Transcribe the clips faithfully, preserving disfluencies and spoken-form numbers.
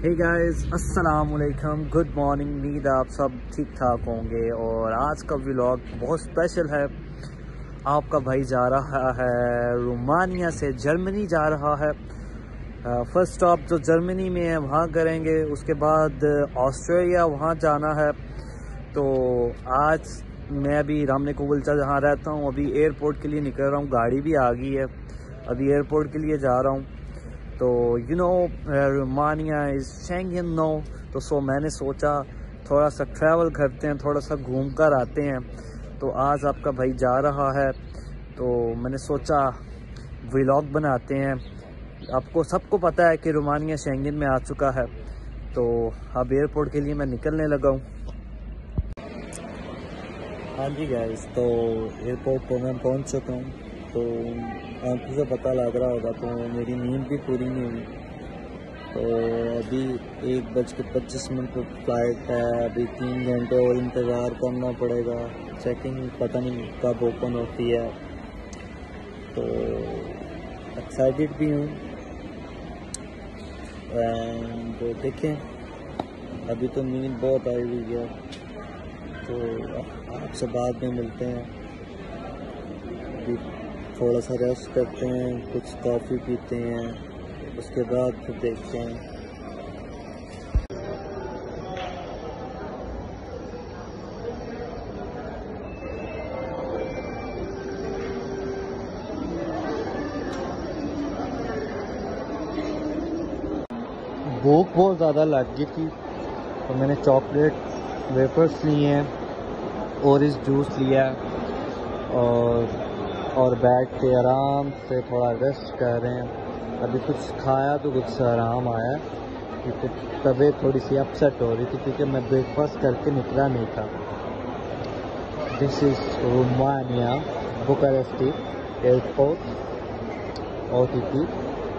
Hey guys, अस्सलाम वालेकुम, good morning. उम्मीद आप सब ठीक ठाक होंगे। और आज का व्लॉग बहुत स्पेशल है। आपका भाई जा रहा है रोमानिया से जर्मनी जा रहा है। फर्स्ट स्टॉप जो जर्मनी में है वहाँ करेंगे, उसके बाद ऑस्ट्रेलिया वहाँ जाना है। तो आज मैं अभी रामने कोवलचा जहाँ रहता हूँ, अभी एयरपोर्ट के लिए निकल रहा हूँ। गाड़ी भी आ गई है, अभी एयरपोर्ट के लिए जा रहा हूँ। तो you know Romania is Schengen no, तो सो मैंने सोचा थोड़ा सा ट्रैवल करते हैं, थोड़ा सा घूम कर आते हैं। तो आज आपका भाई जा रहा है, तो मैंने सोचा व्लॉग बनाते हैं। आपको सबको पता है कि रोमानिया शेंगन में आ चुका है। तो अब एयरपोर्ट के लिए मैं निकलने लगा हूँ। हाँ जी गाइस, तो एयरपोर्ट पर मैं पहुँच चुका हूँ। तो आंखों से पता लग रहा होगा, तो मेरी नींद भी पूरी नहीं हुई। तो अभी एक बज के पच्चीस मिनट पर फ्लाइट है। अभी तीन घंटे और इंतज़ार करना पड़ेगा। चेकिंग पता नहीं कब ओपन होती है। तो एक्साइटेड भी हूँ। एंड देखें, अभी तो नींद बहुत आई हुई है। तो आपसे बाद में मिलते हैं। अभी थोड़ा सा रेस्ट करते हैं, कुछ कॉफ़ी पीते हैं, उसके बाद फिर देखते हैं। भूख बहुत ज़्यादा लग गई थी, तो मैंने चॉकलेट वेफर्स लिए हैं, ऑरेंज जूस लिया और और बैठ के आराम से थोड़ा रेस्ट कर रहे हैं। अभी कुछ खाया तो कुछ आराम आया, क्योंकि तबीयत थोड़ी सी अपसेट हो रही थी, क्योंकि मैं ब्रेकफास्ट करके निकला नहीं था। This is Romania Bucuresti airport O T P.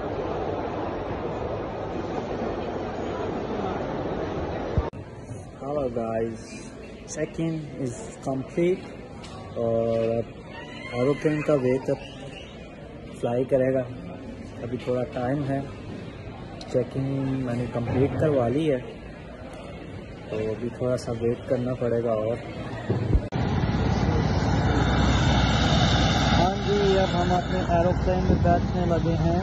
Hello guys, check in is complete और एरोप्लेन का वेट अब फ्लाई करेगा। अभी थोड़ा टाइम है। चेकिंग मैंने कंप्लीट करवा ली है, तो अभी थोड़ा सा वेट करना पड़ेगा। और हाँ जी, अब हम अपने एरोप्लेन में बैठने लगे हैं।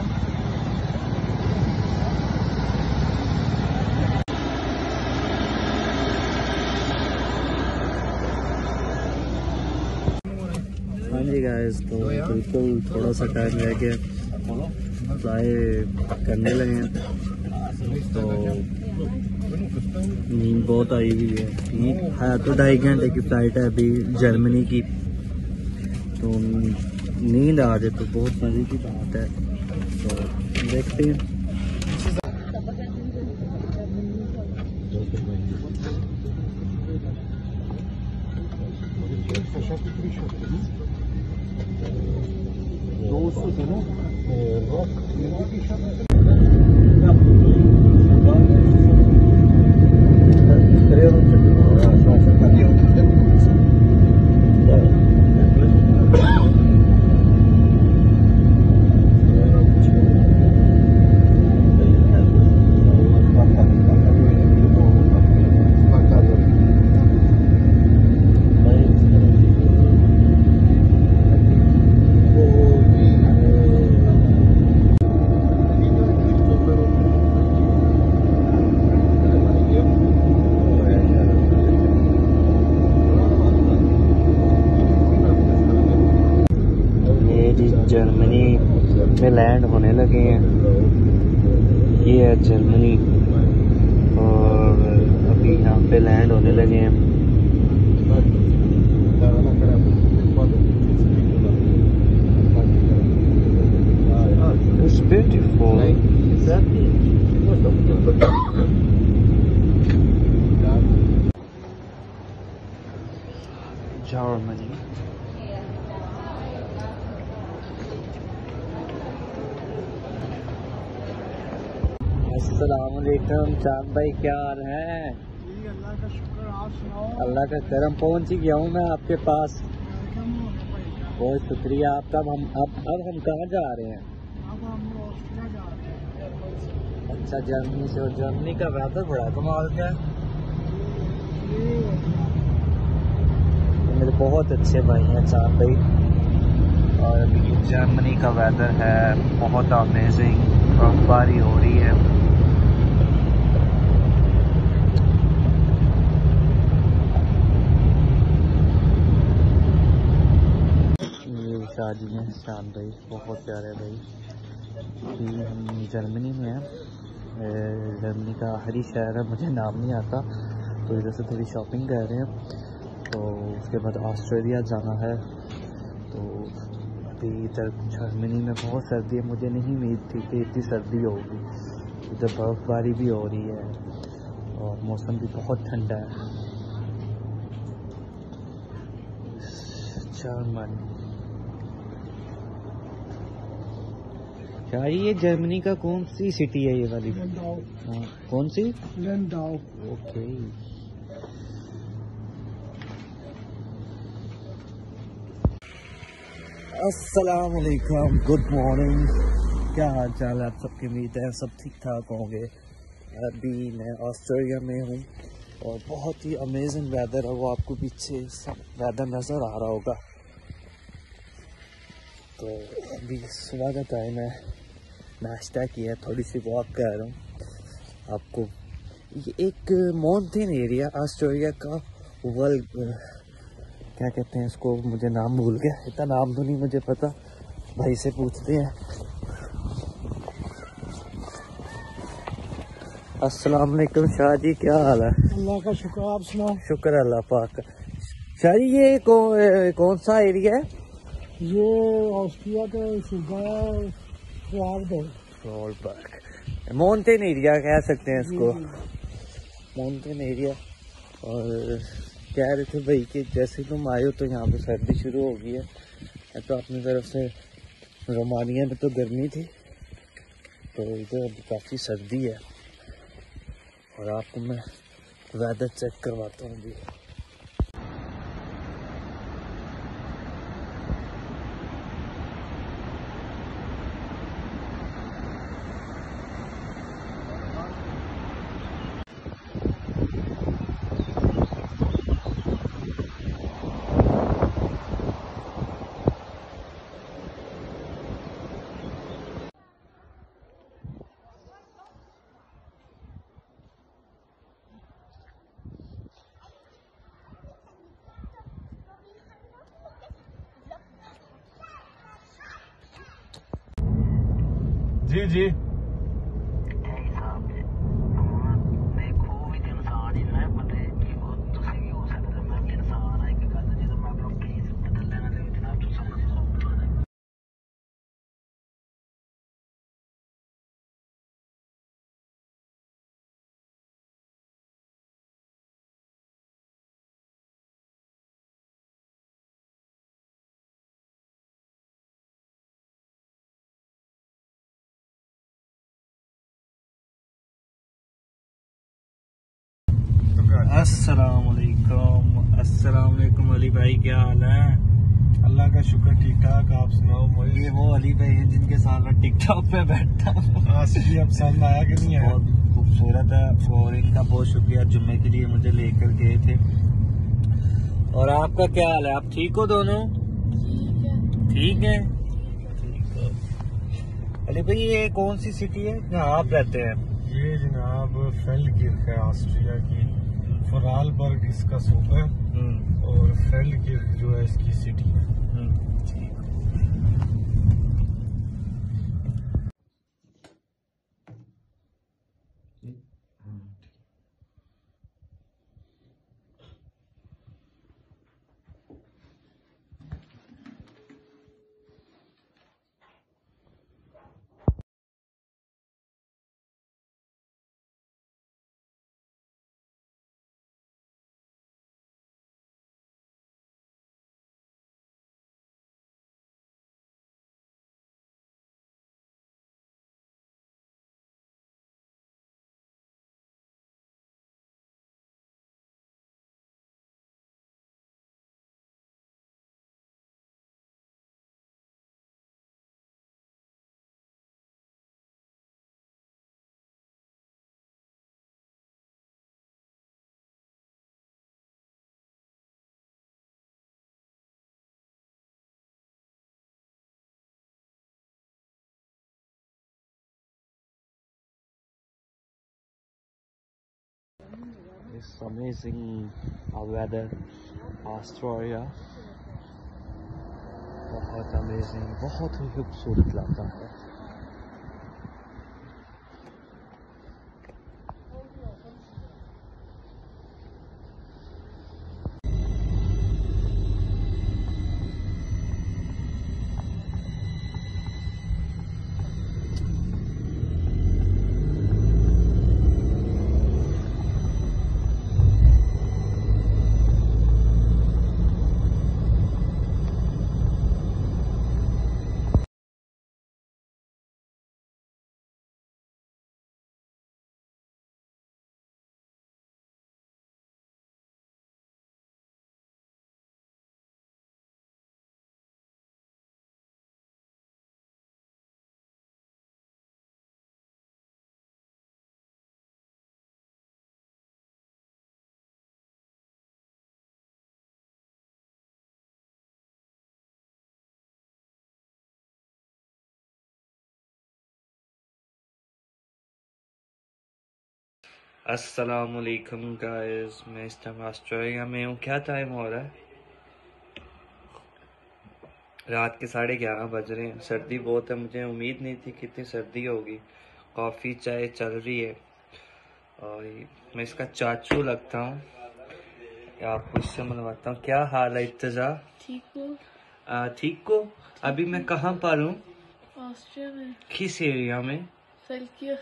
हाँ जी गाइस, तो बिल्कुल थोड़ा सा टाइम रह गया, फ्लाई करने लगे हैं। तो नींद बहुत आई हुई है। नींद है तो ढाई घंटे की फ़्लाइट है अभी जर्मनी की, तो नींद आ जाए तो बहुत मज़े की बात है। तो देखते हैं। जर्मनी में लैंड होने लगे हैं। ये है जर्मनी और अभी यहाँ पे लैंड होने लगे हैं। It's beautiful. Germany. अस्सलामुअलैकुम चांद भाई, क्या हाल है? जी अल्लाह का शुक्र, आप सुनाओ। अल्लाह का करम, पहुंच ही गया हूँ मैं आपके पास। बहुत शुक्रिया आपका। हम अब अब हम कहाँ जा रहे हैं? अब हम ऑस्ट्रेलिया जा रहे हैं। अच्छा जर्मनी से। और जर्मनी का वेदर बड़ा कमाल का है। मेरे बहुत अच्छे भाई हैं चांद भाई। और अभी जर्मनी का वेदर है बहुत अमेजिंग, बर्फबारी हो रही है। ये शादी है चांद भाई, बहुत प्यारे भाई। अभी हम जर्मनी में हैं। जर्मनी का आखिरी शहर है, मुझे नाम नहीं आता, तो इधर से थोड़ी शॉपिंग कर रहे हैं। तो उसके बाद ऑस्ट्रेलिया जाना है। तो अभी इधर जर्मनी में बहुत सर्दी है, मुझे नहीं उम्मीद थी कि इतनी सर्दी होगी। इधर बर्फबारी भी हो रही है और मौसम भी बहुत ठंडा है। जर्मनी यार, ये जर्मनी का कौन सी सिटी है ये वाली? हाँ, कौन सी? लंडाउ। ओके। अस्सलाम वालेकुम, गुड मॉर्निंग। क्या हाल चाल है आप सबके? उम्मीद है सब ठीक ठाक होंगे। अभी मैं ऑस्ट्रेलिया में हूँ और बहुत ही अमेजिंग वेदर है। वो आपको पीछे सब वेदर नज़र आ रहा होगा। तो अभी सुबह का टाइम है, नाश्ता किया, थोड़ी सी वॉक कर रहा हूँ। आपको ये एक माउंटेन एरिया ऑस्ट्रेलिया का, वर्ल्ड क्या कहते हैं इसको, मुझे नाम भूल गया, इतना नाम तो नहीं मुझे पता, भाई से पूछते हैं। अस्सलाम वालेकुम शाह जी, क्या हाल है? अल्लाह का शुक्र, आप सुनाओ। शुक्र अल्लाह पाक का। शाह जी ये कौ, कौन सा एरिया है? ये ऑस्ट्रिया का सूबा है फ्रालबर्ग। माउंटेन एरिया कह सकते हैं इसको, माउंटेन एरिया। और कह रहे थे भाई कि जैसे तुम आए हो तो यहाँ पे सर्दी शुरू हो गई है। तो अपनी तरफ से रोमानिया में तो गर्मी थी, तो इधर काफ़ी सर्दी है। और आपको मैं वेदर चेक करवाता हूँ अभी। जी जी अस्सलाम वालेकुम। अस्सलाम वालेकुम अली भाई, क्या हाल है? अल्लाह का शुक्र, ठीक ठाक। आप सुनाओ। ये वो अली भाई हैं जिनके साथ मैं टिकटॉक पे बैठता हूँ। आसिफ अब पसंद आया कि नहीं आया? बहुत खूबसूरत है और इनका बहुत शुक्रिया, जुम्मे के लिए मुझे लेकर गए थे। और आपका क्या हाल है? आप ठीक हो दोनों? ठीक है, ठीक है। अली भाई ये कौन सी सिटी है जहाँ आप रहते हैं? ये जनाब फेल्डकिर्क है, ऑस्ट्रिया की। फ्रालबर्ग इसका सूबा है और फेल्डकिर्क जो है इसकी सिटी है। It's amazing uh, weather, Australia. बहुत अमेजिंग, बहुत ही खूबसूरत लगता है। अस्सलामुअलैकुम गाइस, मैं इस टाइम ऑस्ट्रेलिया में हूँ। क्या टाइम हो रहा है? रात के साढ़े ग्यारह बज रहे हैं। सर्दी बहुत है, मुझे उम्मीद नहीं थी कि इतनी सर्दी होगी। कॉफ़ी चाय चल रही है और मैं इसका चाचू लगता हूँ। आपको इससे मिलवाता हूँ। क्या हाल है इत्तजा? ठीक हो? ठीक को? अभी मैं कहाँ पर हूँ? ऑस्ट्रिया में। किस एरिया में? फैल्कियर।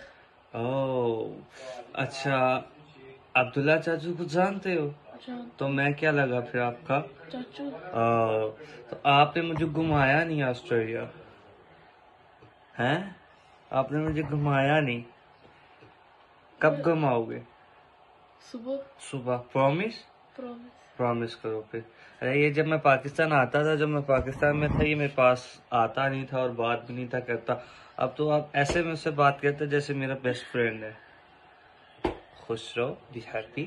ओह अच्छा, अब्दुल्ला चाचू को जानते हो? जान। तो मैं क्या लगा फिर आपका चाचू? आ, तो आपने मुझे घुमाया नहीं ऑस्ट्रेलिया, हैं? आपने मुझे घुमाया नहीं। कब घुमाओगे? सुबह। सुबह। प्रॉमिस? प्रॉमिस। प्रॉमिस करो फिर। अरे ये जब मैं पाकिस्तान आता था, जब मैं पाकिस्तान में था, ये मेरे पास आता नहीं था और बात भी नहीं था करता। अब तो आप ऐसे मुझसे बात करते जैसे मेरा बेस्ट फ्रेंड है। खुश रहो, बी हैप्पी।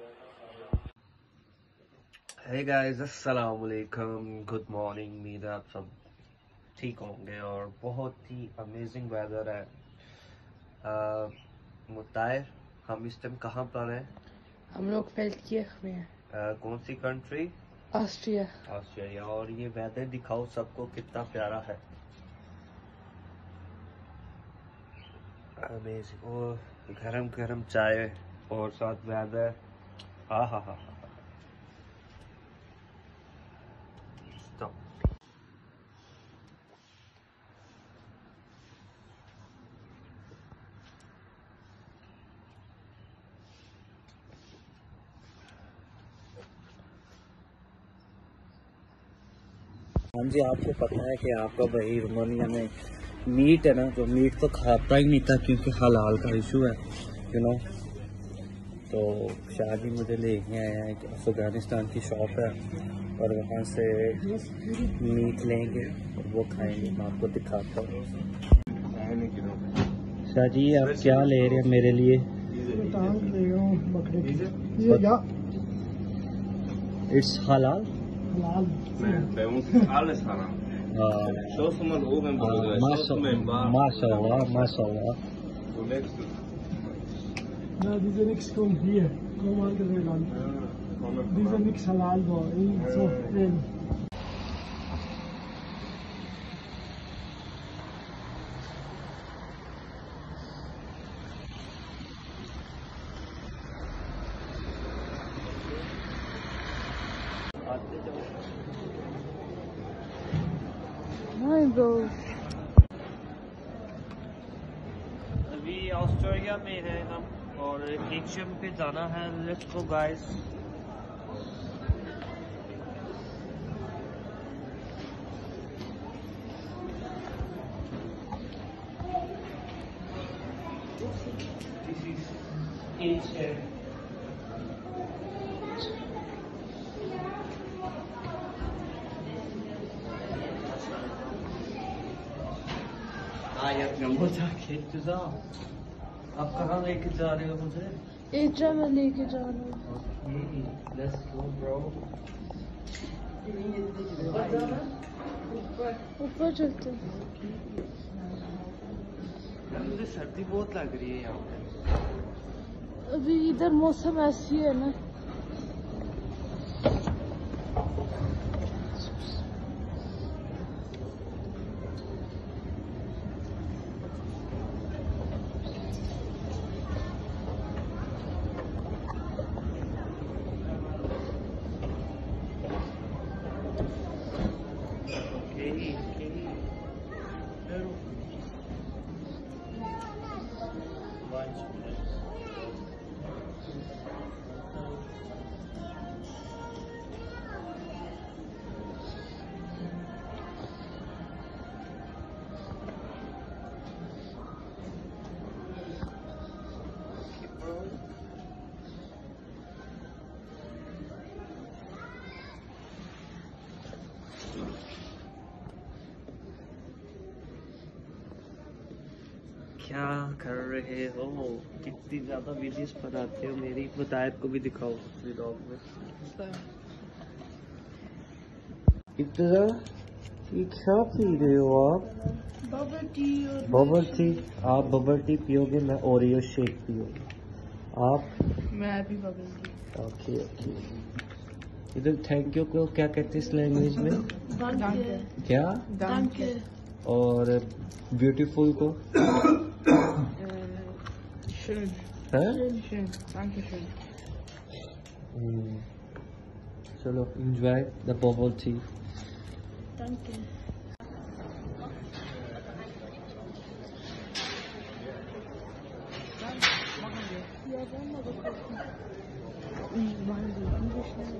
हे गाइस, अस्सलाम वालेकुम, गुड मॉर्निंग। उम्मीद है आप सब ठीक होंगे और बहुत ही अमेजिंग वेदर है। मुताहिर, हम इस टाइम कहाँ पर हैं? हम लोग फैल्कियर में हैं। uh, कौन सी कंट्री? ऑस्ट्रिया। ऑस्ट्रेलिया। और ये वेदर दिखाओ सबको कितना प्यारा है। अमेजिंग। और गरम गरम चाय और साथ वेदर। हाँ हाँ हाँ हाँ। स्टॉप। हाँ जी, आपको पता है कि आपका भाई रोमानिया में मीट है ना, जो मीट तो खाता ही नहीं था क्योंकि हलाल का इशू है, यू नो। तो शादी मुझे लेके आया है कि अफगानिस्तान की शॉप है और वहाँ से मीट लेंगे और वो खाएंगे। मैं आपको दिखाता हूँ। शादी आप क्या ले रहे हैं मेरे लिए? टांग ले रहा हूँ बकरे की। ये या इट्स हलाल? हलाल। Bei uns ist alles haram. हाँ, Schaust du mal oben, Bruder. Schaust du mal im Bar. माशाल्लाह माशाल्लाह। Du legst es. Na, diese nix kommt hier. Komm mal gesehen an. Diese nix halal war. So, ähm. Nein, Bro. अभी Australia में है हम और Asian पे जाना है। Let's go guys. This is Asian. आप कहाँ लेके जा रहे हो मुझे? एजा में लेके जा रहा हूँ। Let's go bro. ऊपर चलते हैं। मुझे सर्दी बहुत लग रही है यहाँ पे। अभी इधर मौसम ऐसी है ना। क्या कर रहे हो? कितनी ज्यादा वीडियोस बनाते हो मेरी? हिदायत को भी दिखाओ व्लॉग में। इतना ये क्या पी रहे हो आप? Bubble tea. और बबल टी? आप बबल टी पियोगे, मैं ओरियो शेक पियोगे। आप? मैं भी बबल टी। Okay okay. इधर थैंक यू को क्या कहते हैं इस लैंग्वेज में? Danke। क्या? Danke। और ब्यूटीफुल को? Schön। है? Schön। Danke schön। हम्म, चलो enjoy the bubble tea। Danke। Ja, dann mal gucken. Ich meine, die Hunde schnell.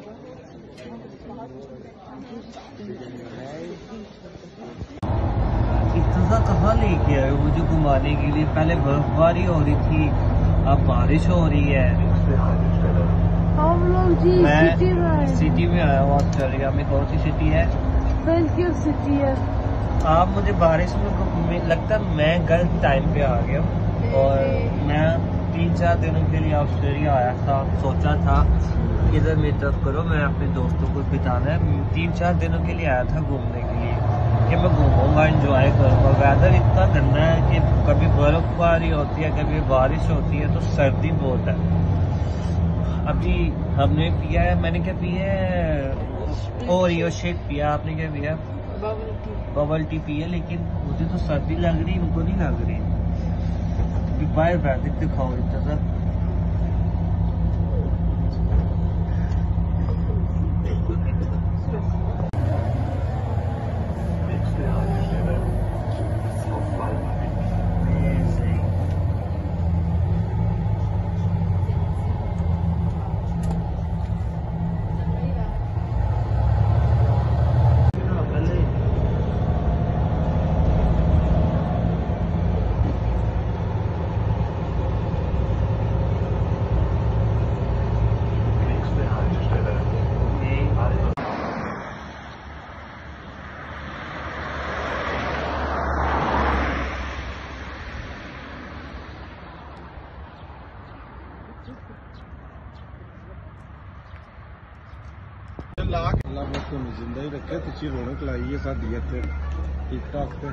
इतना कहाँ लेके आए हो मुझे घुमाने के लिए? पहले बर्फबारी हो रही थी, अब बारिश हो रही है। हम लोग जी सिटी में आए। सिटी में आया हूँ ऑस्ट्रेलिया में। कौन सी सिटी है? वेलकियर सिटी है। आप मुझे बारिश में में लगता है मैं गलत टाइम पे आ गया हूँ। और मैं तीन चार दिनों के लिए ऑस्ट्रेलिया आया था। सोचा था इधर मेरी तरफ करो, मैं अपने दोस्तों को बिताना है। तीन चार दिनों के लिए आया था घूमने के लिए कि मैं घूमूंगा, एंजॉय करूंगा। वेदर इतना गंदा है कि कभी बर्फबारी होती है, कभी बारिश होती है, तो सर्दी बहुत है। अभी हमने पिया है, मैंने क्या पिया है? ओरियो शेक पिया। आपने क्या पिया? Bubble tea. बबल टी पिया। लेकिन मुझे तो सर्दी लग रही, उनको नहीं लग रही। बाहर बैठ दिखाओ इतना। अल्लाह मुझको जिंदा ही रखे, तुझी रौनक लाई है साडी इत्थे टिक टॉक पे।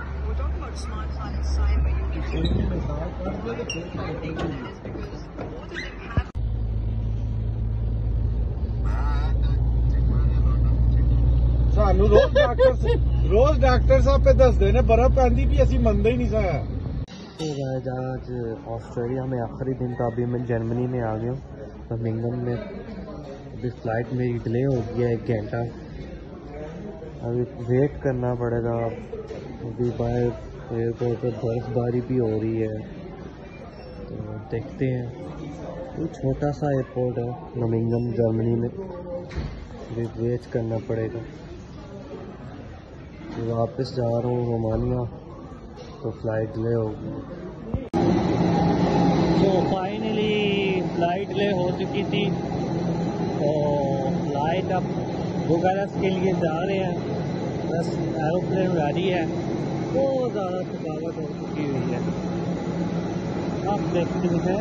सानू रोज डॉक्टर रोज डॉक्टर साहब पे दसदे ने बर्फ पैंदी भी असी मनदे ही नहीं सा। तो आज ऑस्ट्रेलिया में आखिरी दिन था। अभी मैं जर्मनी में आ गया हूँ, बर्मिंघम में। अभी फ्लाइट मेरी डिले हो गया एक घंटा। अभी वेट करना पड़ेगा। अभी बाहर एयरपोर्ट पर बर्फबारी भी हो रही है, तो देखते हैं। ये छोटा सा एयरपोर्ट है बर्मिंघम जर्मनी में। अभी वेट करना पड़ेगा। वापस जा रहा हूँ रोमानिया, तो फ्लाइट डिले होगी। तो फाइनली फ्लाइट डिले हो चुकी थी, तो फ्लाइट अब बुखारेस्ट के लिए जा रहे हैं। बस एरोप्लेन रेडी है। बहुत ज़्यादा थकावट हो चुकी हुई है। अब देखते हैं।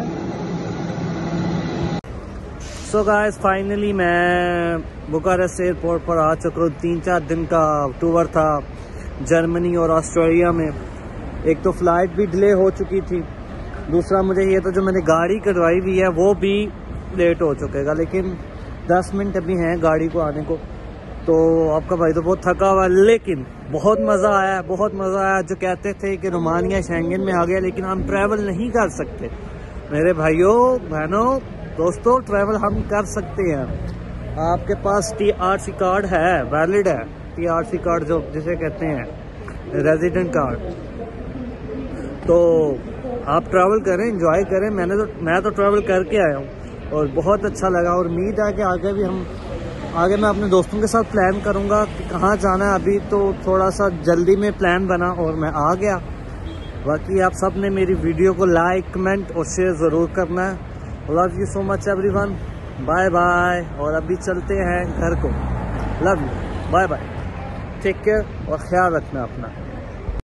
सो गाइस फाइनली मैं बुखारेस्ट एयरपोर्ट पर आ चुका हूँ। तीन चार दिन का टूर था जर्मनी और ऑस्ट्रेलिया में। एक तो फ्लाइट भी डिले हो चुकी थी, दूसरा मुझे ये तो जो मैंने गाड़ी कटवाई हुई है वो भी लेट हो चुकेगा, लेकिन दस मिनट अभी हैं गाड़ी को आने को। तो आपका भाई तो बहुत थका हुआ, लेकिन बहुत मज़ा आया, बहुत मज़ा आया। जो कहते थे कि रोमानिया शेंगन में आ गया, लेकिन हम ट्रैवल नहीं कर सकते। मेरे भाइयों बहनों दोस्तों, ट्रैवल हम कर सकते हैं। आपके पास टी आर सी कार्ड है, वैलिड है टी आर सी कार्ड, जो जिसे कहते हैं रेजिडेंट कार्ड, तो आप ट्रैवल करें, एंजॉय करें। मैंने तो मैं तो ट्रैवल करके आया हूँ और बहुत अच्छा लगा, और उम्मीद है कि आगे भी हम आगे मैं अपने दोस्तों के साथ प्लान करूँगा कि कहाँ जाना है। अभी तो थोड़ा सा जल्दी में प्लान बना और मैं आ गया। बाकी आप सब ने मेरी वीडियो को लाइक, कमेंट और शेयर ज़रूर करना है। Love you so much everyone, bye bye. और अभी चलते हैं घर को। Love you, bye bye, take care और ख्याल रखना अपना।